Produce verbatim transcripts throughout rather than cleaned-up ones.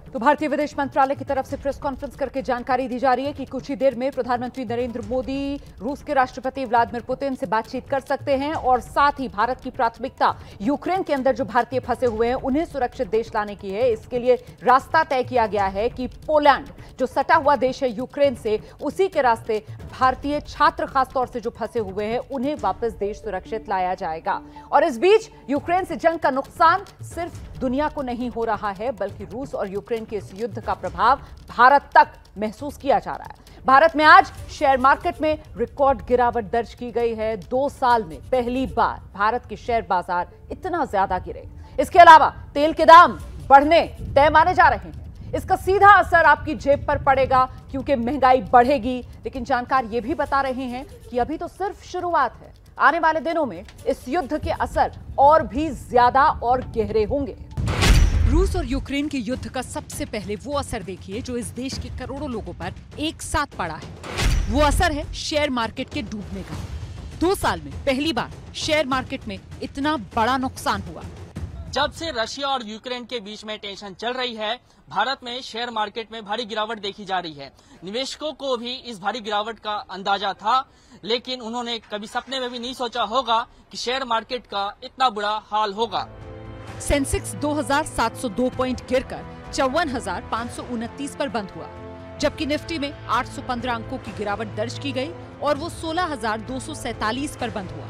तो भारतीय विदेश मंत्रालय की तरफ से प्रेस कॉन्फ्रेंस करके जानकारी दी जा रही है कि कुछ ही देर में प्रधानमंत्री नरेंद्र मोदी रूस के राष्ट्रपति व्लादिमीर पुतिन से बातचीत कर सकते हैं और साथ ही भारत की प्राथमिकता यूक्रेन के अंदर जो भारतीय फंसे हुए हैं उन्हें सुरक्षित देश लाने की है। इसके लिए रास्ता तय किया गया है कि पोलैंड जो सटा हुआ देश है यूक्रेन से, उसी के रास्ते भारतीय छात्र खासतौर से जो फंसे हुए हैं उन्हें वापस देश सुरक्षित लाया जाएगा। और इस बीच यूक्रेन से जंग का नुकसान सिर्फ दुनिया को नहीं हो रहा है, बल्कि रूस और यूक्रेन के इस युद्ध का प्रभाव भारत तक महसूस किया जा रहा है। भारत में आज शेयर मार्केट में रिकॉर्ड गिरावट दर्ज की गई है। दो साल में पहली बार भारत के शेयर बाजार इतना ज्यादा गिरे। इसके अलावा तेल के दाम बढ़ने तय माने जा रहे हैं। इसका सीधा असर आपकी जेब पर पड़ेगा क्योंकि महंगाई बढ़ेगी। लेकिन जानकार यह भी बता रहे हैं कि अभी तो सिर्फ शुरुआत है। आने वाले दिनों में इस युद्ध के असर और भी ज्यादा और गहरे होंगे। रूस और यूक्रेन के युद्ध का सबसे पहले वो असर देखिए जो इस देश के करोड़ों लोगों पर एक साथ पड़ा है। वो असर है शेयर मार्केट के डूबने का। दो साल में पहली बार शेयर मार्केट में इतना बड़ा नुकसान हुआ। जब से रशिया और यूक्रेन के बीच में टेंशन चल रही है, भारत में शेयर मार्केट में भारी गिरावट देखी जा रही है। निवेशकों को भी इस भारी गिरावट का अंदाजा था, लेकिन उन्होंने कभी सपने में भी नहीं सोचा होगा कि शेयर मार्केट का इतना बुरा हाल होगा। सेंसेक्स दो हज़ार सात सौ दो पॉइंट गिरकर चौवन हजार पाँच सौ उनतीस पर बंद हुआ, जबकि निफ्टी में आठ सौ पंद्रह अंकों की गिरावट दर्ज की गई और वो सोलह हजार दो सौ सैतालीस पर बंद हुआ।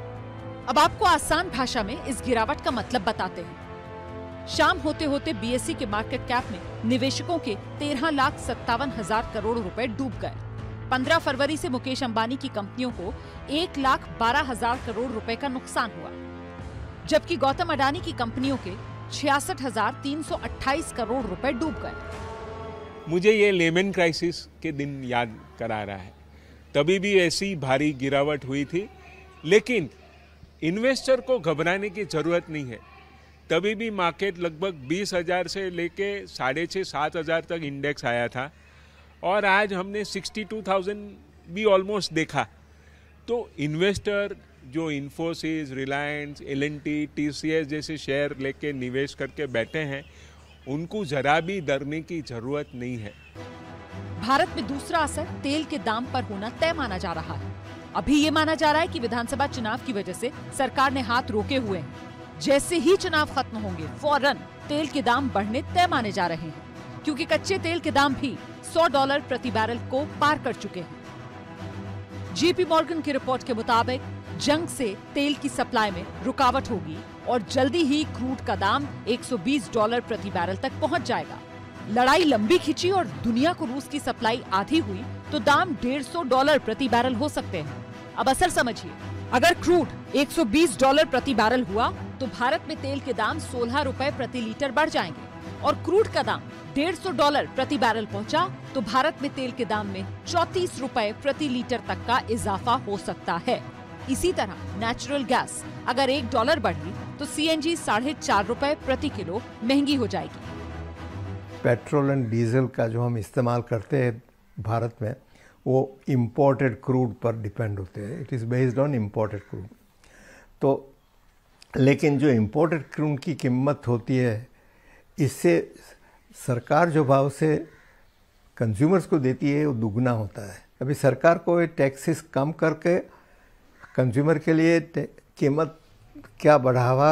अब आपको आसान भाषा में इस गिरावट का मतलब बताते हैं। शाम होते होते बीएसई के मार्केट कैप में निवेशकों के तेरह लाख सत्तावन हजार करोड़ रुपए डूब गए। पंद्रह फरवरी से मुकेश अंबानी की कंपनियों को एक लाख बारह हजार करोड़ रुपए का नुकसान हुआ, जबकि गौतम अडानी की कंपनियों के छियासठ हजार तीन सौ अट्ठाईस करोड़ रुपए डूब गए। मुझे ये लेमन क्राइसिस के दिन याद करा रहा है। तभी भी ऐसी भारी गिरावट हुई थी, लेकिन इन्वेस्टर को घबराने की जरूरत नहीं है। तभी भी मार्केट लगभग बीस हजार से लेके साढ़े छः सात हजार तक इंडेक्स आया था और आज हमने सिक्सटी टू थाउजेंड भी ऑलमोस्ट देखा। तो इन्वेस्टर जो Infosys, Reliance, L N T, T C S जैसे शेयर लेके निवेश करके बैठे हैं, उनको जरा भी डरने की जरूरत नहीं है। भारत में दूसरा असर तेल के दाम पर होना तय माना जा रहा है। अभी ये माना जा रहा है कि विधानसभा चुनाव की वजह से सरकार ने हाथ रोके हुए हैं। जैसे ही चुनाव खत्म होंगे फौरन तेल के दाम बढ़ने तय माने जा रहे हैं, क्योंकि कच्चे तेल के दाम भी सौ डॉलर प्रति बैरल को पार कर चुके हैं। जीपी मॉर्गन की रिपोर्ट के मुताबिक जंग से तेल की सप्लाई में रुकावट होगी और जल्दी ही क्रूड का दाम एक सौ बीस डॉलर प्रति बैरल तक पहुंच जाएगा। लड़ाई लंबी खिंची और दुनिया को रूस की सप्लाई आधी हुई तो दाम डेढ़ सौ डॉलर प्रति बैरल हो सकते हैं। अब असर समझिए, अगर क्रूड एक सौ बीस डॉलर प्रति बैरल हुआ तो भारत में तेल के दाम सोलह रुपए प्रति लीटर बढ़ जाएंगे और क्रूड का दाम डेढ़ सौ डॉलर प्रति बैरल पहुंचा तो भारत में तेल के दाम में चौंतीस रुपए प्रति लीटर तक का इजाफा हो सकता है। इसी तरह नेचुरल गैस अगर एक डॉलर बढ़ी तो सीएनजी साढ़े चार रुपए प्रति किलो महंगी हो जाएगी। पेट्रोल एंड डीजल का जो हम इस्तेमाल करते हैं भारत में, वो इम्पोर्टेड क्रूड पर डिपेंड होते हैं। It is based on imported crude. तो लेकिन जो इम्पोर्टेड क्रूड की कीमत होती है, इससे सरकार जो भाव से कंज्यूमर्स को देती है वो दुगना होता है। अभी सरकार को ये टैक्सेस कम करके कंज्यूमर के लिए कीमत क्या बढ़ावा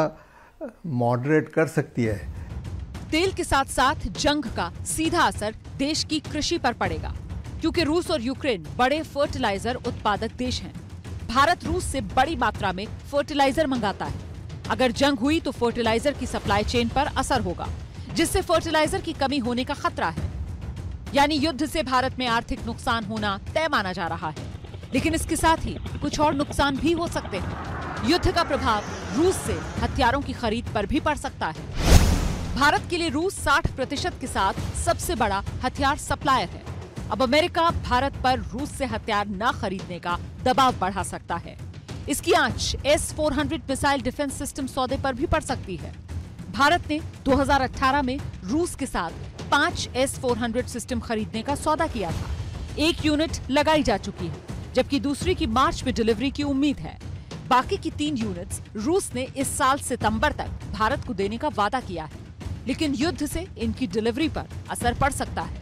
मॉडरेट कर सकती है। तेल के साथ साथ जंग का सीधा असर देश की कृषि पर पड़ेगा, क्योंकि रूस और यूक्रेन बड़े फर्टिलाइजर उत्पादक देश हैं। भारत रूस से बड़ी मात्रा में फर्टिलाइजर मंगाता है। अगर जंग हुई तो फर्टिलाइजर की सप्लाई चेन पर असर होगा, जिससे फर्टिलाइजर की कमी होने का खतरा है। यानी युद्ध से भारत में आर्थिक नुकसान होना तय माना जा रहा है। लेकिन इसके साथ ही कुछ और नुकसान भी हो सकते हैं। युद्ध का प्रभाव रूस से हथियारों की खरीद पर भी पड़ सकता है। भारत के लिए रूस साठ प्रतिशत के साथ सबसे बड़ा हथियार सप्लायर है। अब अमेरिका भारत पर रूस से हथियार न खरीदने का दबाव बढ़ा सकता है। इसकी आंच S four hundred missile defence system सौदे पर भी पड़ सकती है। भारत ने दो हज़ार अठारह में रूस के साथ पांच एस फोर हंड्रेड सिस्टम खरीदने का सौदा किया था। एक यूनिट लगाई जा चुकी है, जबकि दूसरी की मार्च में डिलीवरी की उम्मीद है। बाकी की तीन यूनिट्स रूस ने इस साल सितंबर तक भारत को देने का वादा किया है। लेकिन युद्ध से इनकी डिलीवरी पर असर पड़ सकता है।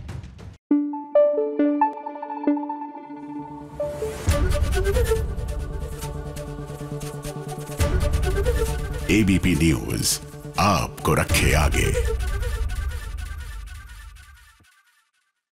एबीपी न्यूज आपको रखे आगे।